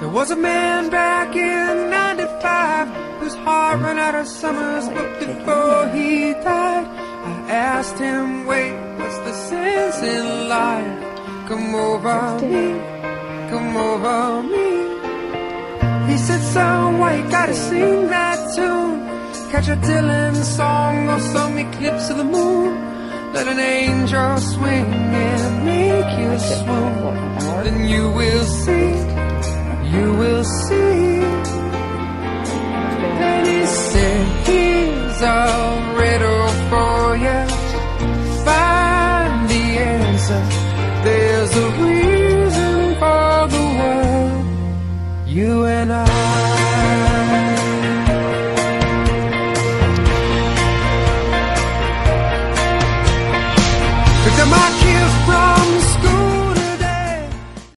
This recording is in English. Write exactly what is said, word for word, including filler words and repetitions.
There was a man back in ninety-five whose heart ran out of summers, but before he died, I asked him, wait, what's the sense in life? Come over me, come over me. He said, son, why you gotta sing that tune? Catch a Dylan song or some eclipse of the moon. Let an angel swing and make you swoon. Then you will see, you will see. Then he said, here's a riddle for you. Find the answer. There's a reason for the world, you and I. Picked up my kids from